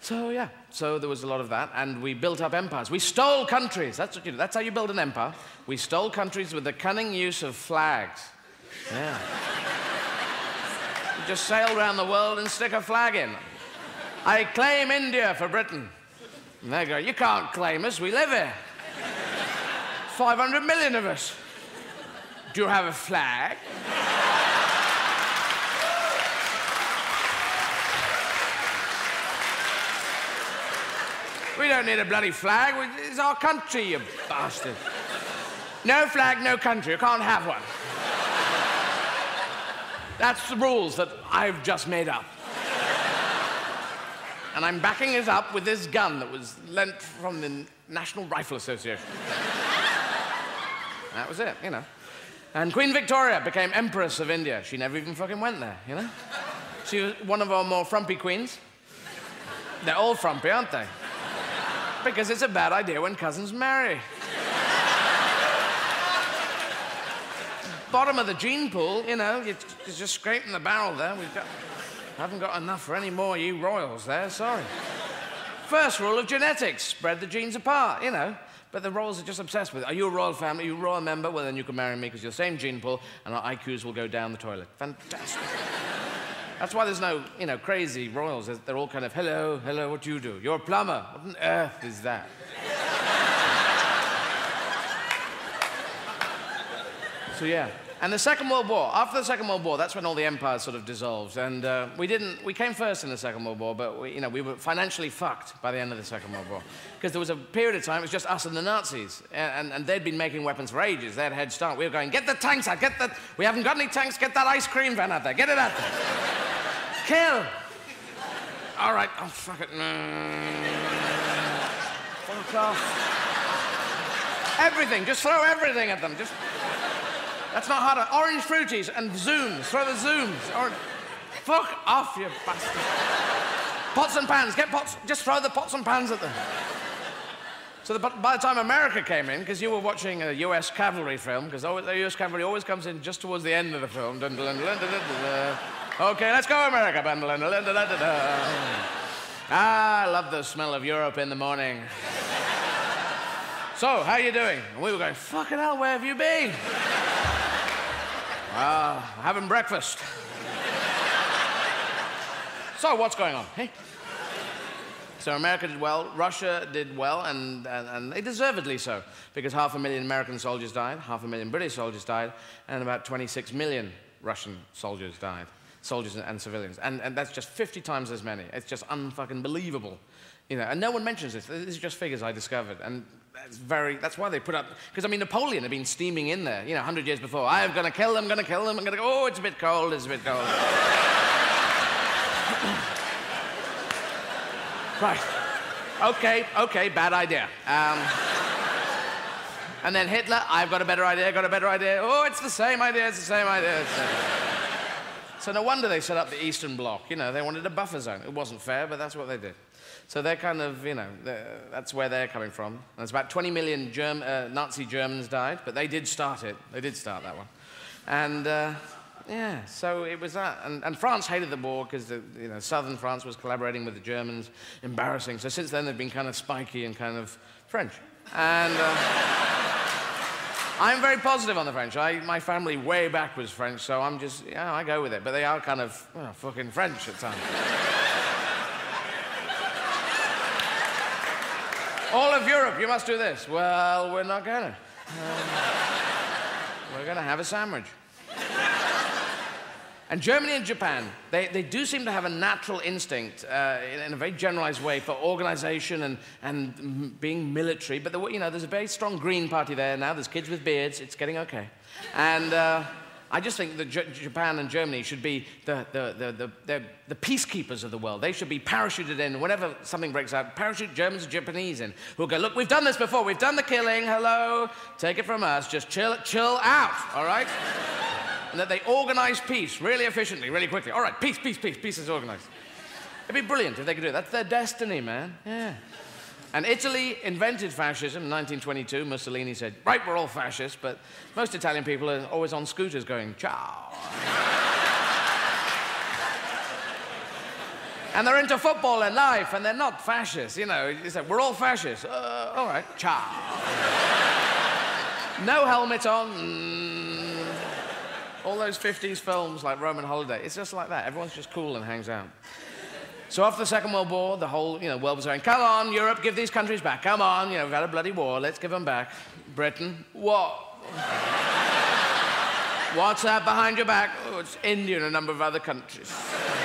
So, yeah, so there was a lot of that, and we built up empires. We stole countries. That's what you do. That's how you build an empire. We stole countries with the cunning use of flags. Yeah. You just sail around the world and stick a flag in. I claim India for Britain. And they go, you can't claim us, we live here. 500 million of us. Do you have a flag? We don't need a bloody flag. It's our country, you bastard. No flag, no country. You can't have one. That's the rules that I've just made up. And I'm backing it up with this gun that was lent from the National Rifle Association. That was it, you know. And Queen Victoria became Empress of India. She never even fucking went there, you know. She was one of our more frumpy queens. They're all frumpy, aren't they? Because it's a bad idea when cousins marry. Bottom of the gene pool, you know, you're just scraping the barrel there. Haven't got enough for any more you royals there, sorry. First rule of genetics, spread the genes apart, you know. But the royals are just obsessed with it. Are you a royal family? Are you a royal member? Well, then you can marry me because you're the same gene pool and our IQs will go down the toilet. Fantastic. That's why there's no, you know, crazy royals. They're all kind of, hello, hello, what do you do? You're a plumber. What on earth is that? So, yeah. And the Second World War, after the Second World War, that's when all the empires sort of dissolved. And we came first in the Second World War, but we were financially fucked by the end of the Second World War. Because there was a period of time, it was just us and the Nazis. And they'd been making weapons for ages. They had a head start. We were going, get the tanks out, we haven't got any tanks, get that ice cream van out there, get it out there. Kill. All right, oh, fuck it. Fuck off. Everything, just throw everything at them, just... That's not hard. Orange fruities and zooms. Throw the zooms. Fuck off, you bastard. Pots and pans. Get pots. Just throw the pots and pans at them. So by the time America came in, because you were watching a US cavalry film, because the US cavalry always comes in just towards the end of the film. Dun, dun, dun, dun, dun, dun. Okay, let's go, America. Dun, dun, dun, dun, dun, dun, dun. Ah, I love the smell of Europe in the morning. So, how you doing? And we were going, fucking hell, where have you been? Having breakfast. So, what's going on, hey? So America did well, Russia did well, and they deservedly so, because 500,000 American soldiers died, 500,000 British soldiers died, and about 26 million Russian soldiers died, soldiers and civilians. And that's just 50 times as many. It's just unfucking believable. You know, and no one mentions this. These are just figures I discovered, and that's why they put up, because I mean, Napoleon had been steaming in there, you know, 100 years before. I'm gonna kill them, I'm gonna go, oh, it's a bit cold, it's a bit cold. Right. Okay, bad idea. And then Hitler, I've got a better idea, Oh, it's the same idea, So no wonder they set up the Eastern Bloc. You know, they wanted a buffer zone. It wasn't fair, but that's what they did. So they're kind of, you know, that's where they're coming from. And it's about 20 million Nazi Germans died, but they did start it. They did start that one. And, yeah, so it was that. And France hated the war because, you know, southern France was collaborating with the Germans. Embarrassing. So since then, they've been kind of spiky and kind of French. And I'm very positive on the French. My family way back was French, so I'm just, yeah, I go with it. But they are kind of fucking French at times. All of Europe, you must do this. Well, we're not gonna. We're gonna have a sandwich. And Germany and Japan, they do seem to have a natural instinct in a very generalized way for organization and being military. But you know, there's a very strong Green Party there now. There's kids with beards. It's getting okay. And I just think that Japan and Germany should be the peacekeepers of the world. They should be parachuted in whenever something breaks out. Parachute Germans and Japanese in who'll go, look, we've done this before. We've done the killing. Hello. Take it from us. Just chill out, all right? And that they organize peace really efficiently, really quickly. All right, peace is organized. It'd be brilliant if they could do it. That's their destiny, man. Yeah. And Italy invented fascism in 1922. Mussolini said, right, we're all fascists, but most Italian people are always on scooters going, ciao. And they're into football and life, and they're not fascists, you know. You say, we're all fascists. All right, ciao. No helmet on. All those 50s films like Roman Holiday, it's just like that. Everyone's just cool and hangs out. So after the Second World War, the whole, world was going, come on, Europe, give these countries back. Come on, we've had a bloody war, let's give them back. Britain, what? What's that behind your back? Oh, it's India and a number of other countries.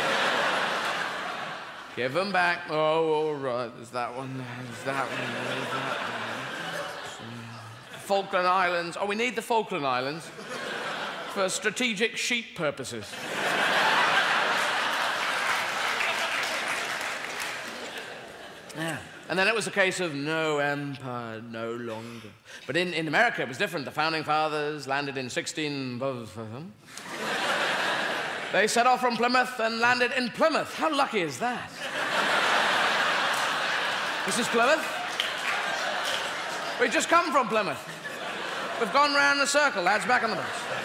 Give them back. Oh, all right, there's that one, there's that one, there's that one. Falkland Islands. Oh, we need the Falkland Islands for strategic sheep purposes. Yeah. And then it was a case of no empire, no longer. But in America, it was different. The Founding Fathers landed in 16... They set off from Plymouth and landed in Plymouth. How lucky is that? This is Plymouth. We've just come from Plymouth. We've gone round the circle. Lads, back on the bus.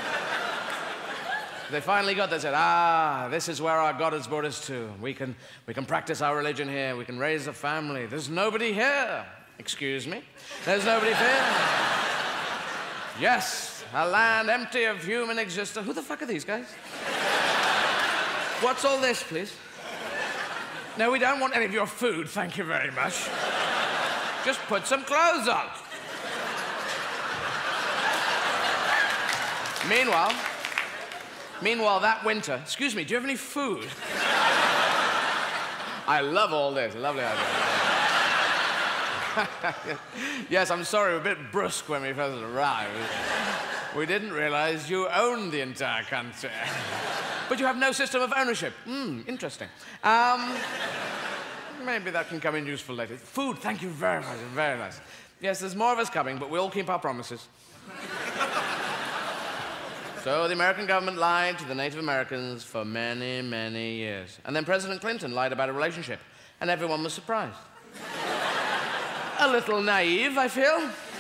They finally got there and said, this is where our God has brought us to. We can practice our religion here. We can raise a family. There's nobody here. Excuse me? There's nobody here. Yes, a land empty of human existence. Who the fuck are these guys? What's all this, please? No, we don't want any of your food, thank you very much. Just put some clothes on. Meanwhile, that winter... Excuse me, do you have any food? I love all this. Lovely idea. Yes, I'm sorry, we're a bit brusque when we first arrived. We didn't realize you owned the entire country. But you have no system of ownership. Interesting. Maybe that can come in useful later. Food, thank you very much. Very nice. Yes, there's more of us coming, but we all keep our promises. So the American government lied to the Native Americans for many, many years. And then President Clinton lied about a relationship, and everyone was surprised. A little naive, I feel.